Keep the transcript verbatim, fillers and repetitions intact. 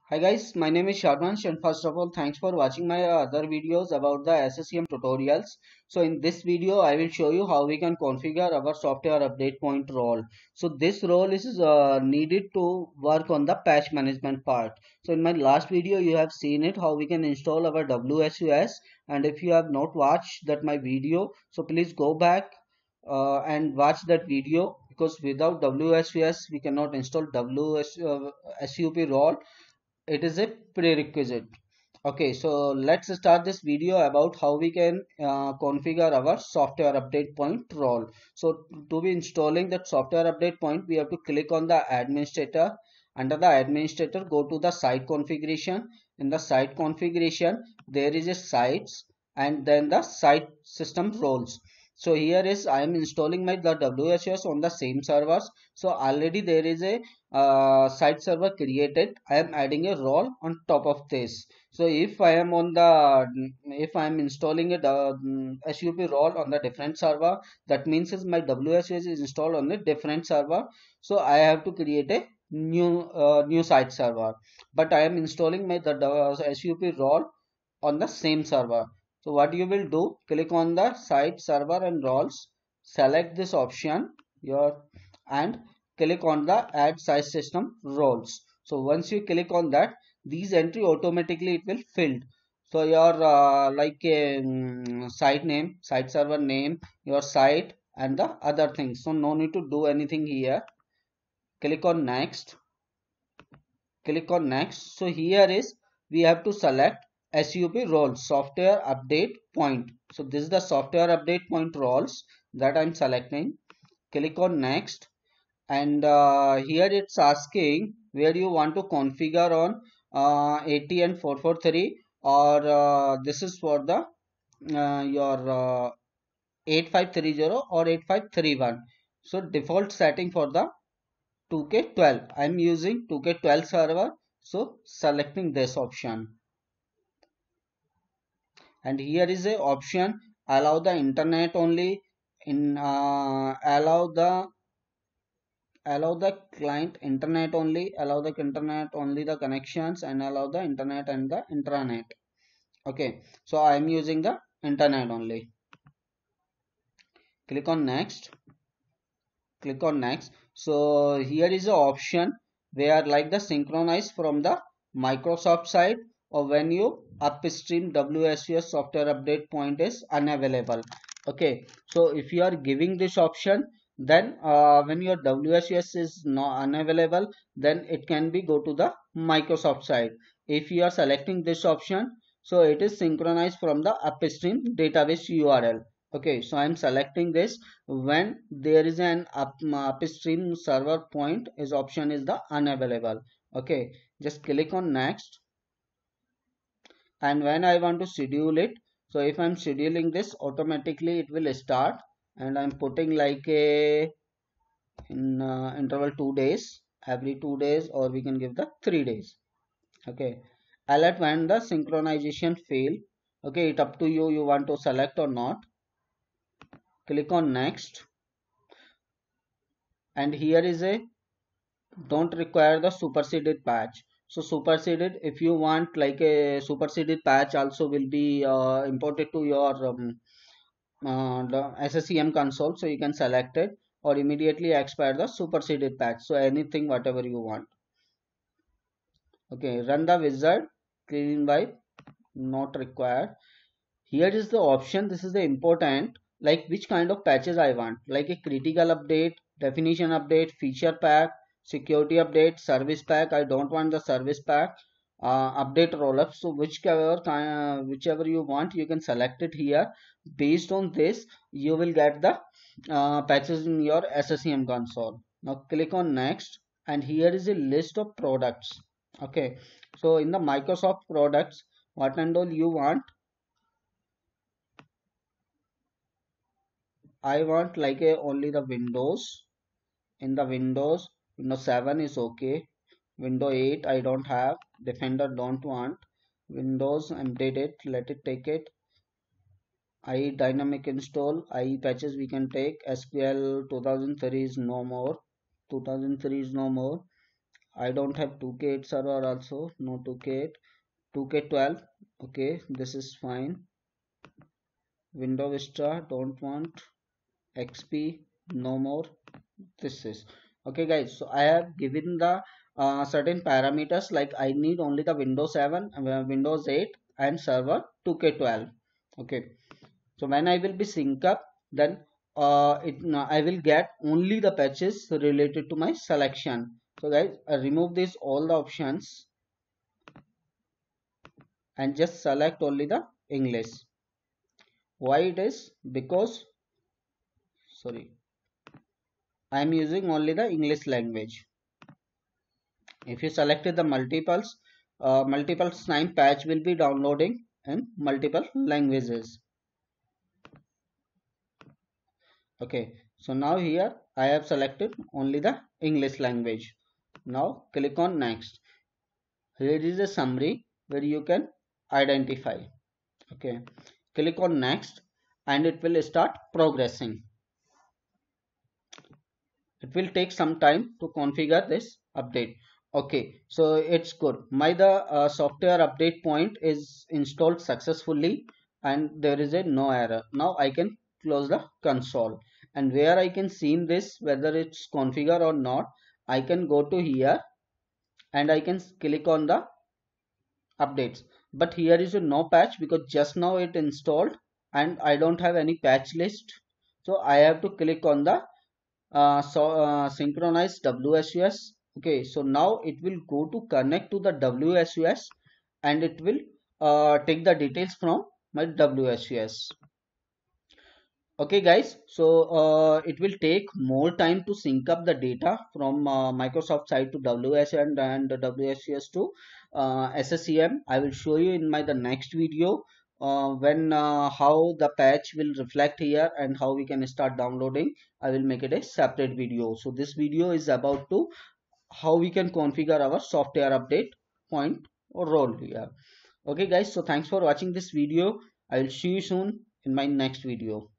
Hi guys, my name is Harvansh and first of all thanks for watching my other videos about the S C C M tutorials. So in this video I will show you how we can configure our software update point role. So this role is uh, needed to work on the patch management part. So in my last video you have seen it how we can install our W S U S, and if you have not watched that my video, so please go back uh, and watch that video, because without W S U S we cannot install W S, uh, S U P role. It is a prerequisite. Okay, so let's start this video about how we can uh, configure our software update point role. So to be installing that software update point, we have to click on the administrator. Under the administrator, go to the site configuration. In the site configuration, there is a sites and then the site system roles. So here is I am installing my the W S U S on the same servers. So already there is a uh, site server created. I am adding a role on top of this. So if I am on the if I am installing a um, S U P role on the different server, that means is my W S U S is installed on a different server. So I have to create a new uh, new site server. But I am installing my the uh, S U P role on the same server. So what you will do, click on the site server and roles, select this option your and click on the add site system roles. So once you click on that, these entry automatically it will filled. So your uh, like a um, site name, site server name, your site and the other things. So no need to do anything here. Click on next. Click on next. So here is we have to select S U P roles, software update point. So this is the software update point roles that I'm selecting. Click on next, and uh, here it's asking where you want to configure on uh, eighty and four forty-three, or uh, this is for the uh, your uh, eighty-five thirty or eighty-five thirty-one. So default setting for the two K twelve. I'm using two K twelve server, so selecting this option. And here is a option, allow the internet only, in uh, allow the allow the client internet only, allow the internet only the connections, and allow the internet and the intranet. Okay, so I am using the internet only. Click on next. Click on next. So here is the option where like the synchronize from the Microsoft side, or when you upstream W S U S software update point is unavailable. Okay, so if you are giving this option, then uh, when your W S U S is not unavailable, then it can be go to the Microsoft side. If you are selecting this option, so it is synchronized from the upstream database U R L. Okay, so I'm selecting this when there is an up, upstream server point, is option is the unavailable. Okay, just click on next. And when I want to schedule it, so if I'm scheduling this, automatically it will start, and I'm putting like a in uh, interval two days, every two days, or we can give the three days. Okay, alert when the synchronization fail. Okay, it up to you, you want to select or not. Click on next, and here is a don't require the superseded patch. So superseded, if you want like a superseded patch also will be uh, imported to your um, uh, the S C C M console, so you can select it, or immediately expire the superseded patch. So anything whatever you want. Okay, run the wizard, clean wipe, not required. Here is the option, this is the important, like which kind of patches I want, like a critical update, definition update, feature pack, security update, service pack. I don't want the service pack. Uh, update rollup. So whichever kind, whichever you want, you can select it here. Based on this, you will get the uh, patches in your S C C M console. Now click on next, and here is a list of products. Okay, so in the Microsoft products, what and all you want, I want like a only the Windows. In the Windows, Windows seven is okay. Windows eight I don't have. Defender don't want. Windows update it. Let it take it. I E dynamic install. I E patches we can take. S Q L two thousand three is no more. two thousand three is no more. I don't have two K eight server also, no two K eight, two K twelve. Okay, this is fine. Windows Vista don't want, X P no more. This is okay guys. So I have given the uh, certain parameters, like I need only the Windows seven, uh, Windows eight and server two K twelve. Okay, so when I will be sync up, then uh, it uh, I will get only the patches related to my selection. So guys, I remove this all the options and just select only the English. Why it is? Because sorry, I am using only the English language. If you selected the multiples, uh, multiple time patch will be downloading in multiple languages. Okay, so now here I have selected only the English language. Now click on next. Here is a summary where you can identify. Okay, click on next and it will start progressing. It will take some time to configure this update. Okay, so it's good. My the uh, software update point is installed successfully and there is a no error. Now I can close the console, and where I can see in this whether it's configured or not, I can go to here and I can click on the updates. But here is a no patch because just now it installed and I don't have any patch list. So I have to click on the uh, so uh, synchronize W S U S. Okay, so now it will go to connect to the W S U S and it will uh, take the details from my W S U S. Okay guys, so uh, it will take more time to sync up the data from uh, Microsoft side to W S and, and W S U S to uh, S C C M. I will show you in my the next video uh, when uh, how the patch will reflect here and how we can start downloading. I will make it a separate video. So this video is about to how we can configure our software update point or role here. Okay guys, so thanks for watching this video. I will see you soon in my next video.